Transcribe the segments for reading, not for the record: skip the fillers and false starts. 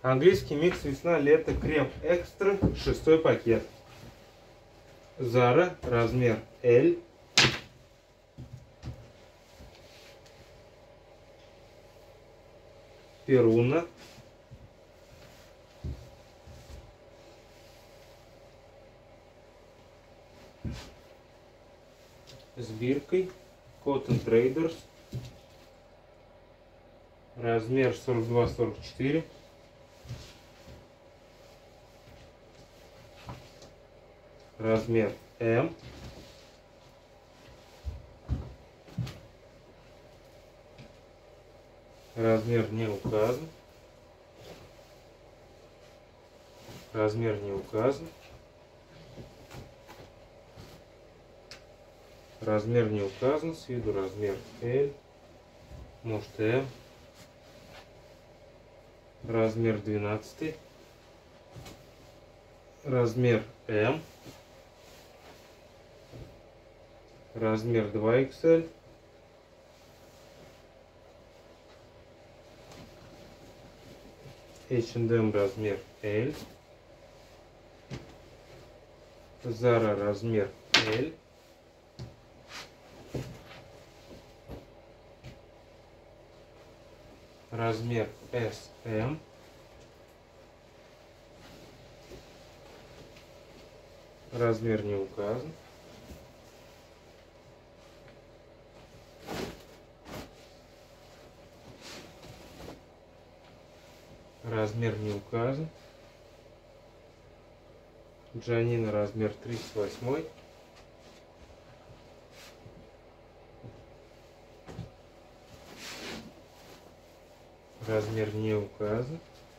Английский микс весна-лето крем экстра, 6-й пакет. Zara, размер L. Перуна. С биркой. Cotton Traders. Размер 42-44. Размер М. Размер не указан. Размер не указан. Размер не указан. С виду размер L. Может М. Размер 12. Размер М. Размер 2XL. H&M размер L. Zara размер L. Размер SM. Размер не указан. Размер не указан. Джанина размер 38. Размер не указан.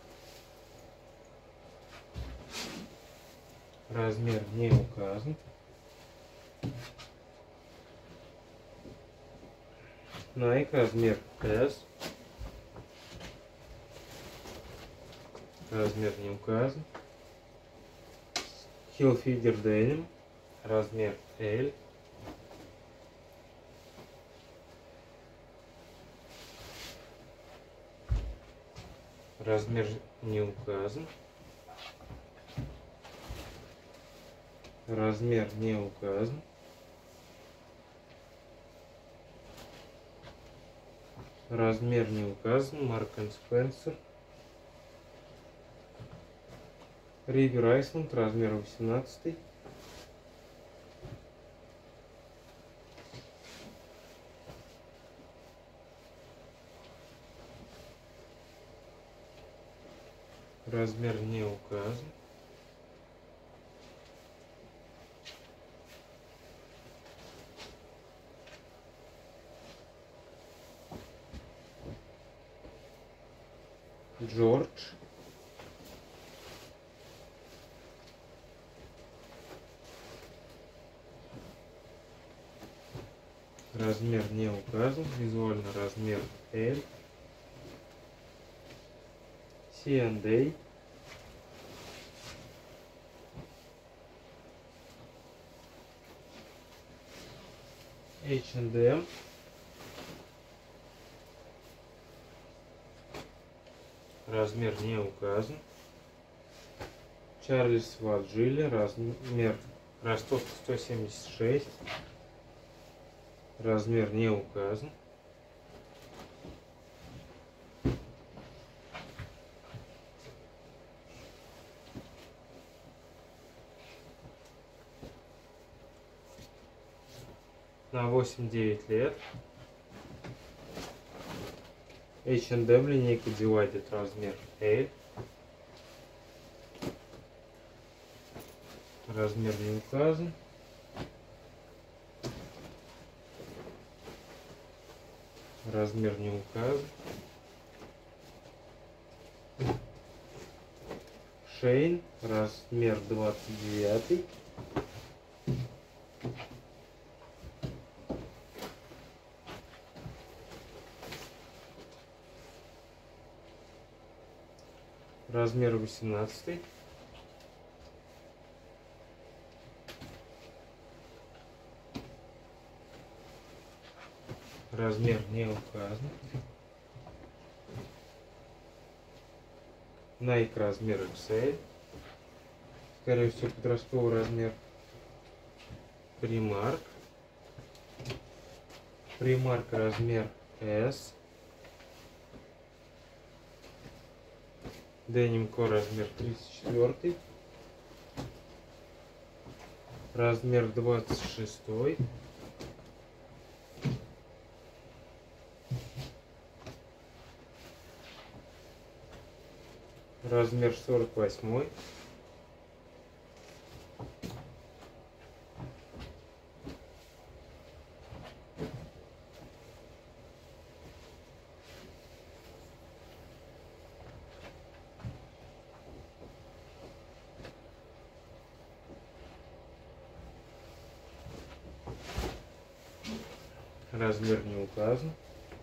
Размер не указан. Nike размер S. Размер не указан. Hilfiger Denim. Размер L. Размер не указан. Размер не указан. Размер не указан. Marks and Spencer. River Island, размер 18. Размер не указан. Джордж. Размер не указан. Визуально размер L. C&A. H&M. Размер не указан. Чарльз Ваджилли. Размер ростов 176. Размер не указан. На 8-9 лет. H&M линейка Divided, размер L. Размер не указан. Размер не указан. Шейн, размер 29. Размер 18. Размер не указан. Nike размер XL. Скорее всего, подростковый размер. Primark. Primark размер S. Denim Co размер 34. Размер 26. Размер 48. Размер не указан.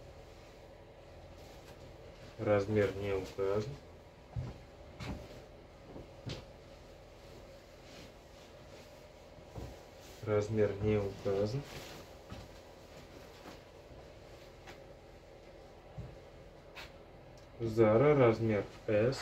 Размер не указан. Размер не указан. Zara размер S.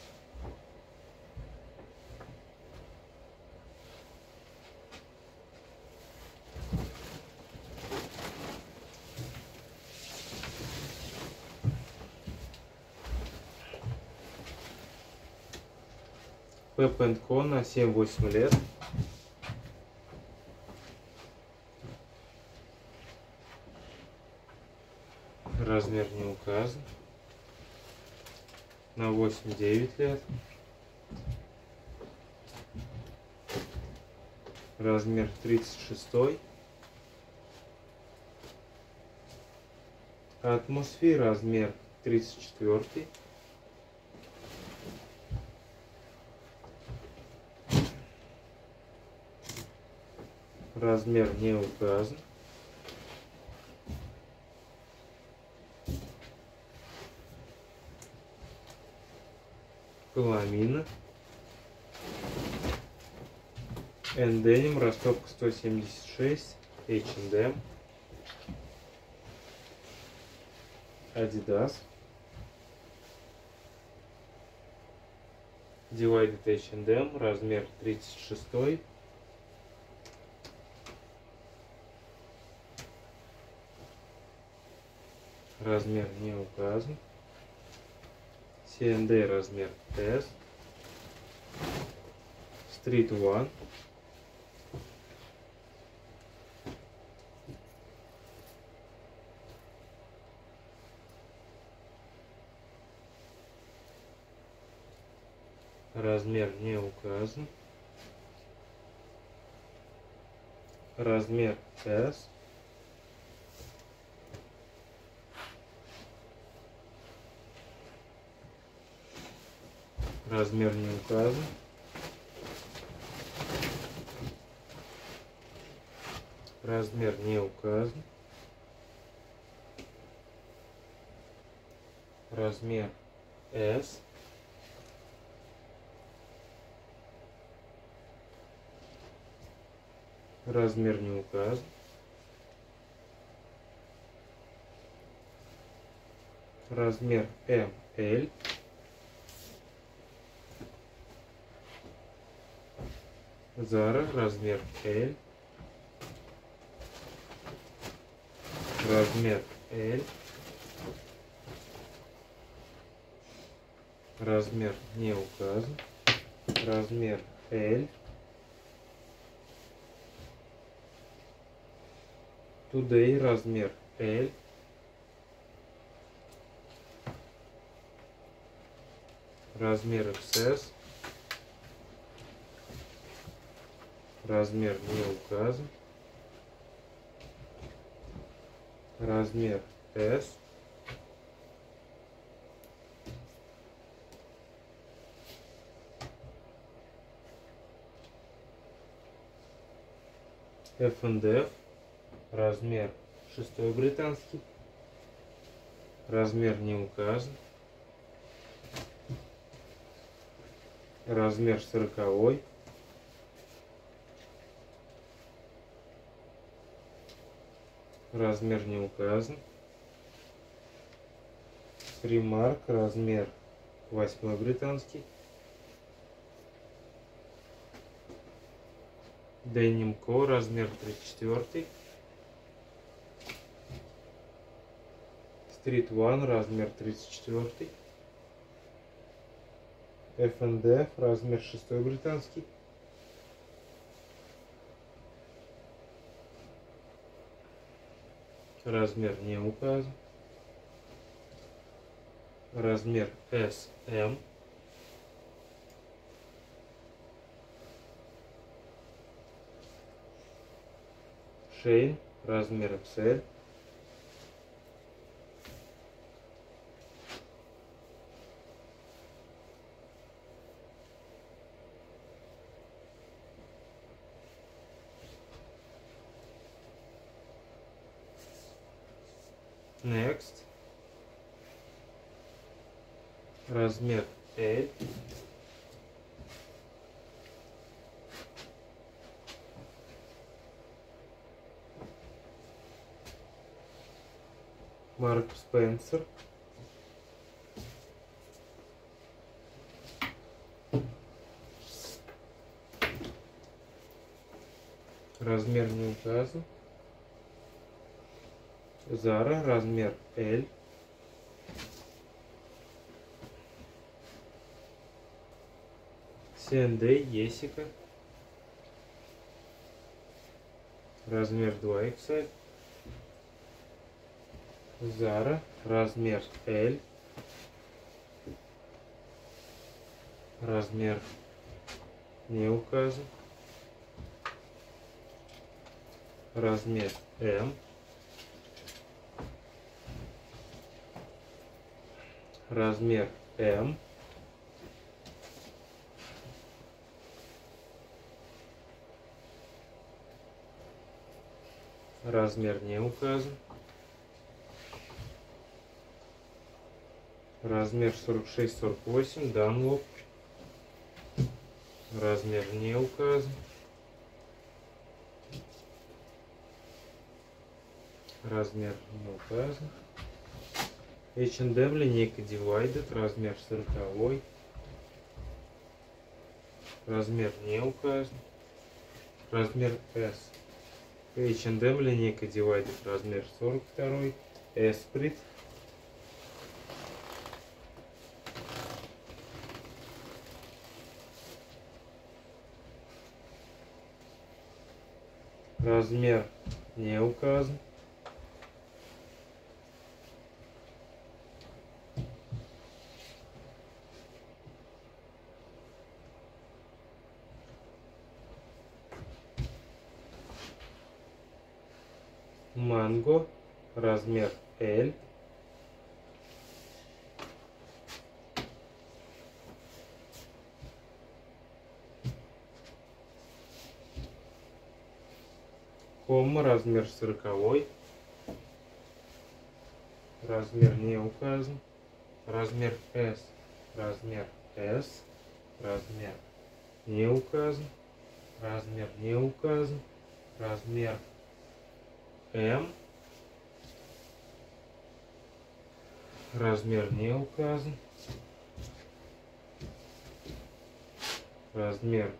Peep&Co на 7-8 лет. Размер не указан. На 8-9 лет. Размер 36. Атмосфера размер 34. Размер не указан. Коломина. Denim, ростовка 176. H&M. Adidas. Divided H&M, размер 36. Размер не указан. C&A размер S. Street One. Размер не указан. Размер S. Размер не указан. Размер не указан. Размер S. Размер не указан. Размер ML. Zara размер L. Размер L. Размер не указан. Размер L. Today размер L. Размер XS. Размер не указан. Размер S. F&F. Размер 6 британский. Размер не указан. Размер 40. Размер не указан. Primark размер 8 британский. Denim Co. Размер 34. Street One. Размер 34. F&F. Размер 6 британский. Размер не указан. Размер SM. Шейн. Размер XL. Next. Размер L. Марк Спенсер. Размер не указан. Зара. Размер L. C&A. Есика. Размер 2XL. Зара. Размер L. Размер не указан. Размер M. Размер M. Размер не указан. Размер 46-48. Dunlop. Размер не указан. Размер не указан. H&M. Линейка Divided. Размер 40. Размер не указан. Размер S. H&M. Линейка Divided. Размер 42. Esprit. Размер не указан. Манго. Размер L. Кома. Размер 40. Размер не указан. Размер S. Размер S. Размер не указан. Размер не указан. Размер M. Размер не указан. Размер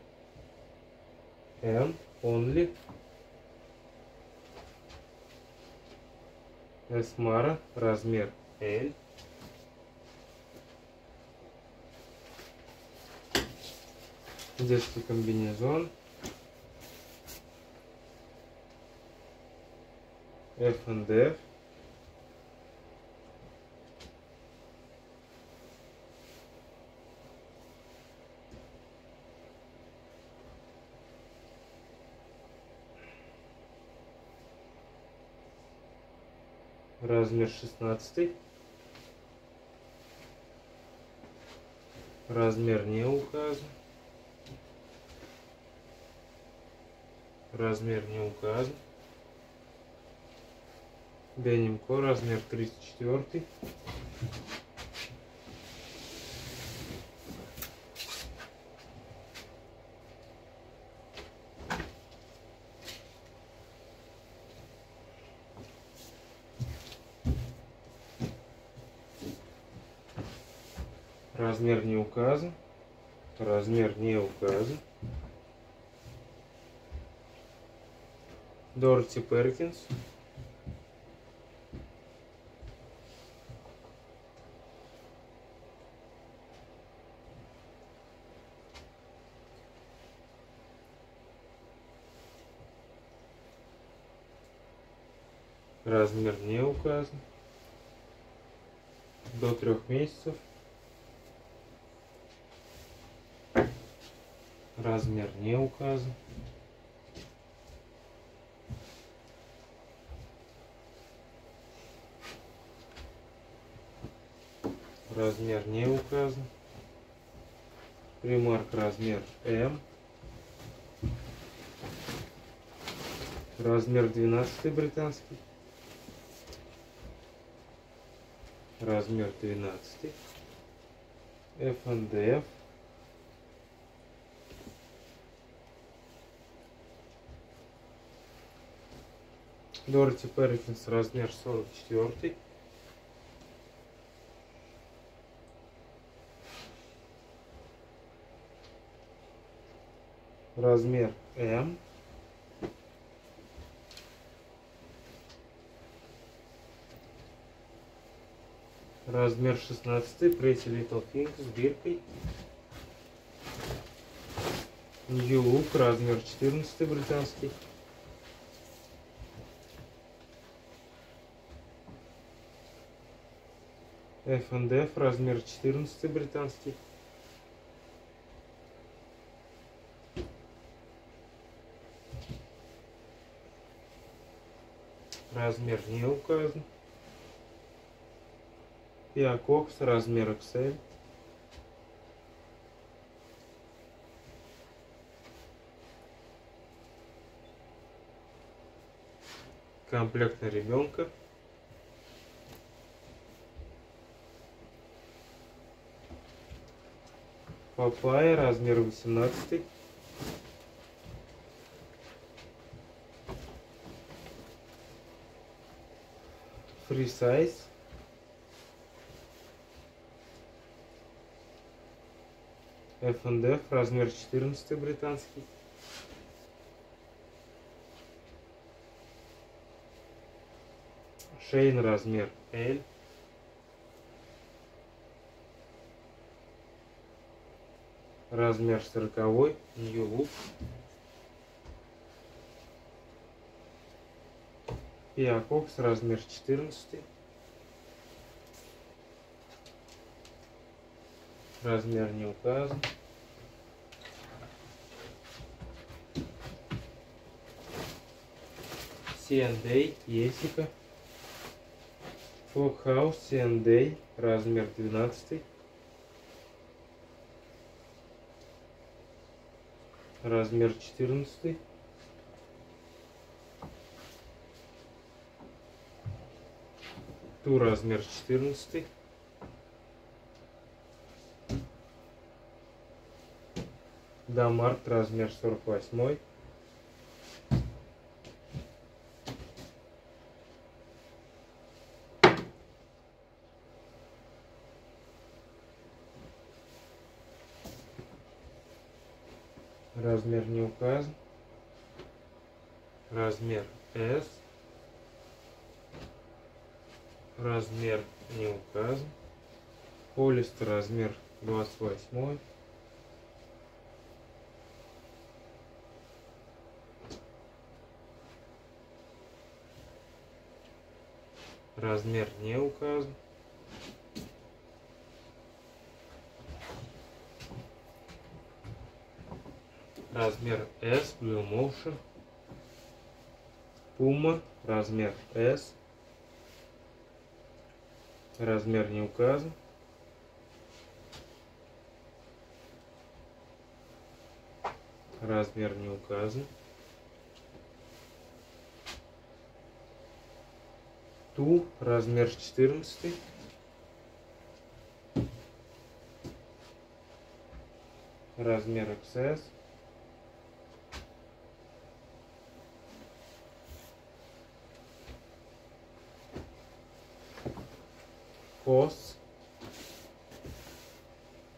M. Only. Эсмара. Размер L. Детский комбинезон. F&F. Размер 16. Размер не указан. Размер не указан. Denim Co. Размер 34. Размер не указан. Размер не указан. Дороти Перкинс. Размер не указан. До 3 месяцев. Размер не указан. Размер не указан. Примарк размер М. Размер 12 британский. Размер 12. F&F. Дороти Перкинс размер 44. Размер М. Размер 16. Pretty Little Thing с биркой. New Look размер 14 британский. F&F размер 14 британский. Размер не указан. Пиакокс размер XL. Комплект на ребенка. Папайя размер 18. Free size. F&F размер 14 британский. Шейн размер L. Размер 40. New Look. Пиакокс размер 14. Размер не указан. C&A Есика. Фокхаус C&A размер 12. Размер 14. Ту размер 14. Дамарт размер 48. Размер не указан. Размер S. Размер не указан. Полистер размер 28. Размер не указан. Размер S, Blue Motion. Puma, размер S. Размер не указан. Размер не указан. Ту, размер 14. Размер XS. Кос.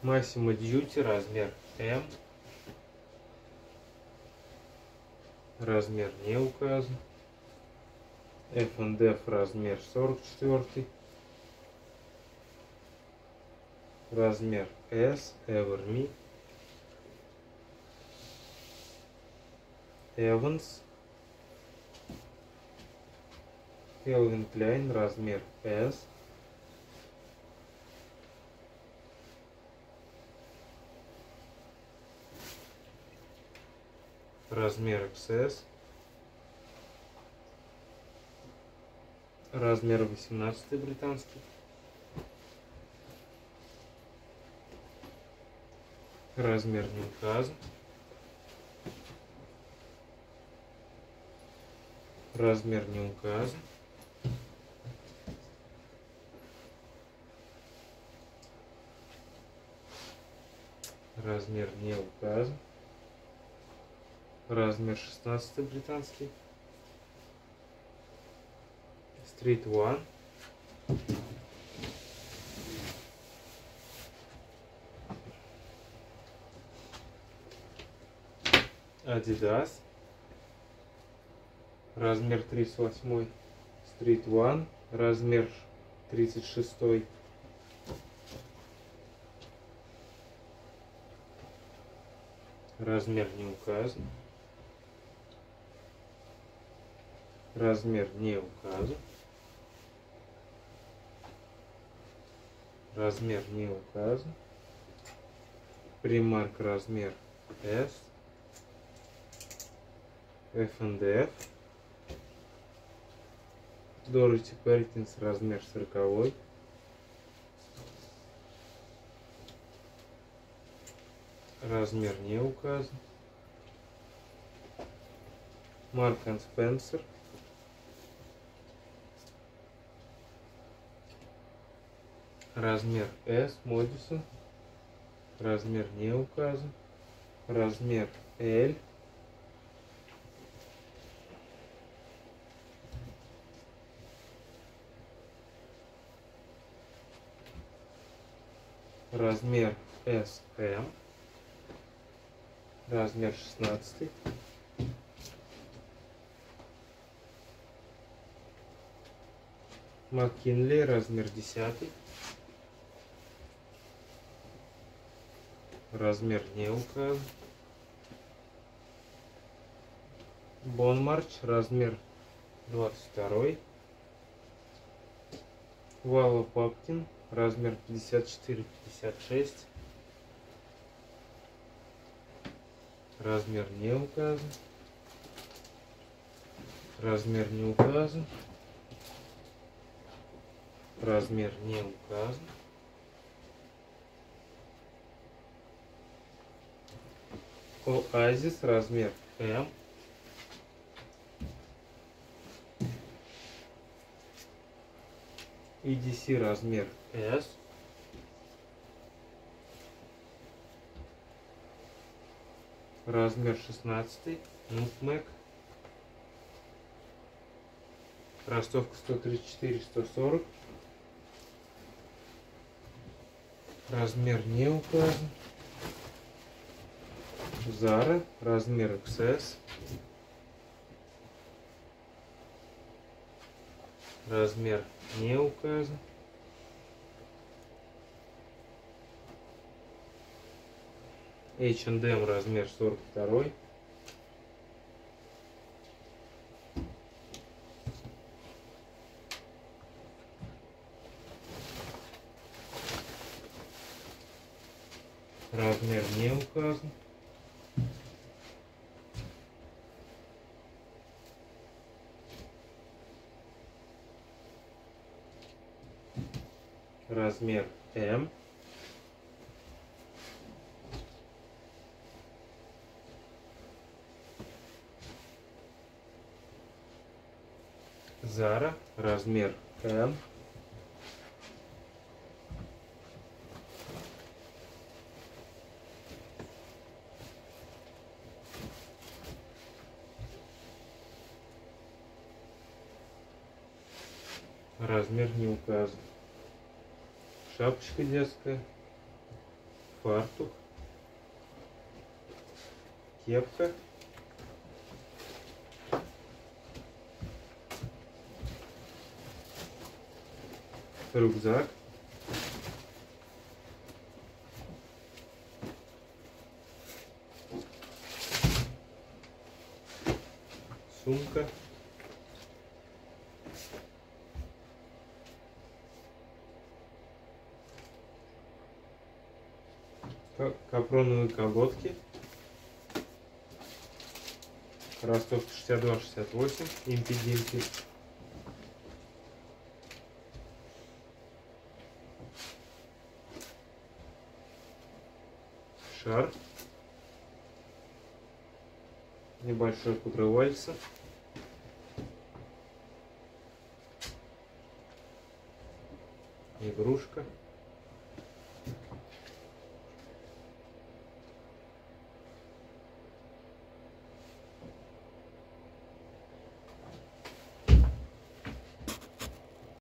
Massimo Duty размер М. Размер не указан. F&F размер 44. Размер S. Everme. Evans. Calvin Klein размер S. Размер XS. Размер 18 британский. Размер не указан. Размер не указан. Размер не указан. Размер 16 британский. Street One. Adidas. Размер 38. Street One. Размер 36. Размер не указан. Размер не указан. Размер не указан. Primark размер S. F&F. Dorothy Perkins размер 40. Размер не указан. Marks and Spencer. Размер S. Madison. Размер не указан. Размер L. Размер SM. Размер 16. McKinley размер 10. Размер не указан. Bonmarch размер 22. Вала Паптин размер 54-56. Размер не указан. Размер не указан. Размер не указан. Oasis размер М. EDC размер S. Размер 16. Nutmeg. Ростовка 134-140. Размер не указан. Zara размер XS. Размер не указан. H&M размер 42. Размер не указан. Размер М. Zara размер М. Размер не указан. Шапочка детская. фартук, кепка, рюкзак, сумка, капроновые колготки, ростов 62-68, импи-димпи, шар, небольшое покрывальце, игрушка,